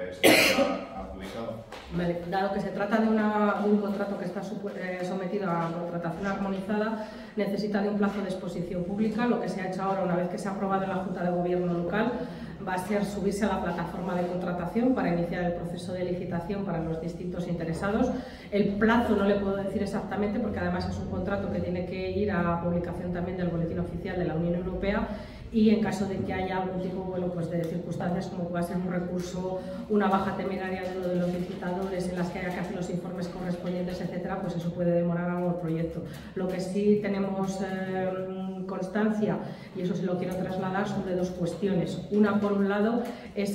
se ha adjudicado. Vale, dado que se trata de un contrato que está sometido a contratación armonizada, necesita de un plazo de exposición pública. Lo que se ha hecho ahora, una vez que se ha aprobado en la Junta de Gobierno local, va a ser subirse a la plataforma de contratación para iniciar el proceso de licitación para los distintos interesados. El plazo no le puedo decir exactamente porque además es un contrato que tiene que ir a publicación también del Boletín Oficial de la Unión Europea, y en caso de que haya algún tipo pues de circunstancias, como pueda ser un recurso, una baja temeraria de uno de los licitadores en las que haya que hacer los informes correspondientes, etcétera, pues eso puede demorar algo el proyecto. Lo que sí tenemos constancia, y eso sí lo quiero trasladar, son de dos cuestiones. Una, por un lado, es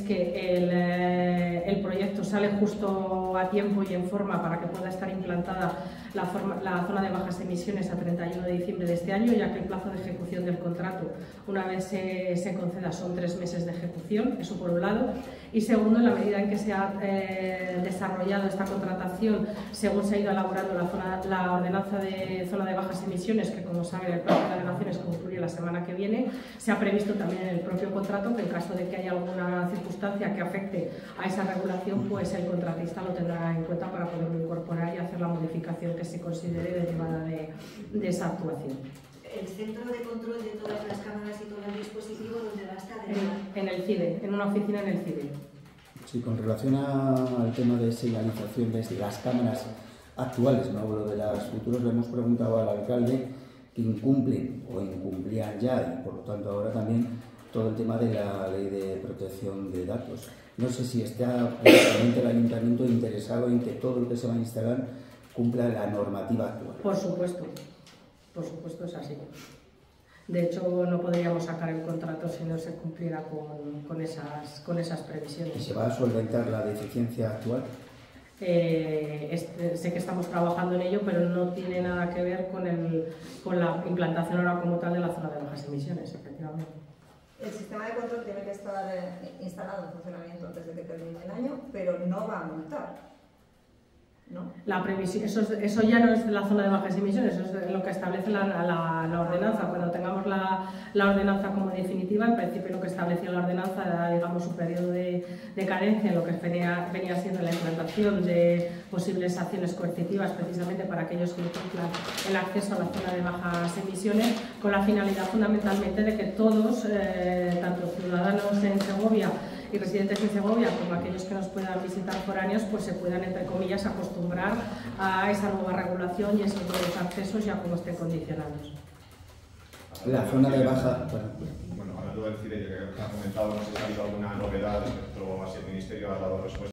que el proyecto sale justo a tiempo y en forma para que pueda estar implantada la zona de bajas emisiones a 31 de diciembre de este año, ya que el plazo de ejecución del contrato, una vez se conceda, son 3 meses de ejecución, eso por un lado. Y segundo, en la medida en que se ha desarrollado esta contratación, según se ha ido elaborando la ordenanza de zona de bajas emisiones, que como saben el plazo de alegaciones concluye la semana que viene, se ha previsto también en el propio contrato que en caso de que haya alguna circunstancia que afecte a esa regulación, pues el contratista lo tendrá en cuenta para poderlo incorporar y hacer la modificación que se considere derivada de esa actuación. ¿El centro de control de todas las cámaras y todo el dispositivo dónde va a estar? En el CIDE, en una oficina en el CIDE. Sí, con relación al tema de señalización de las cámaras actuales, no hablo de las futuras, le hemos preguntado al alcalde que incumplen o incumplían ya, y por lo tanto ahora también, todo el tema de la ley de protección de datos. No sé si está precisamente el ayuntamiento interesado en que todo lo que se va a instalar cumpla la normativa actual. Por supuesto es así. De hecho, no podríamos sacar el contrato si no se cumpliera con esas previsiones. ¿Y se va a solventar la deficiencia actual? Sé que estamos trabajando en ello, pero no tiene nada que ver con la implantación ahora como tal de la zona de bajas emisiones, efectivamente. El sistema de control tiene que estar instalado en funcionamiento antes de que termine el año, pero no va a multar, ¿no? La previsión, eso ya no es la zona de bajas emisiones, eso es lo que establece la ordenanza. Cuando tengamos la ordenanza como definitiva, en principio lo que establecía la ordenanza era, digamos, un periodo de carencia en lo que venía siendo la implantación de posibles acciones coercitivas, precisamente para aquellos que cumplan el acceso a la zona de bajas emisiones, con la finalidad fundamentalmente de que todos, tanto ciudadanos en Segovia y residentes en Segovia como aquellos que nos puedan visitar foráneos, pues se puedan, entre comillas, acostumbrar a esa nueva regulación y esos nuevos accesos ya como estén condicionados. La zona de baja... Bueno, hablando del CIDE, que ha comentado, no sé si ha habido alguna novedad respecto a si el Ministerio ha dado respuesta.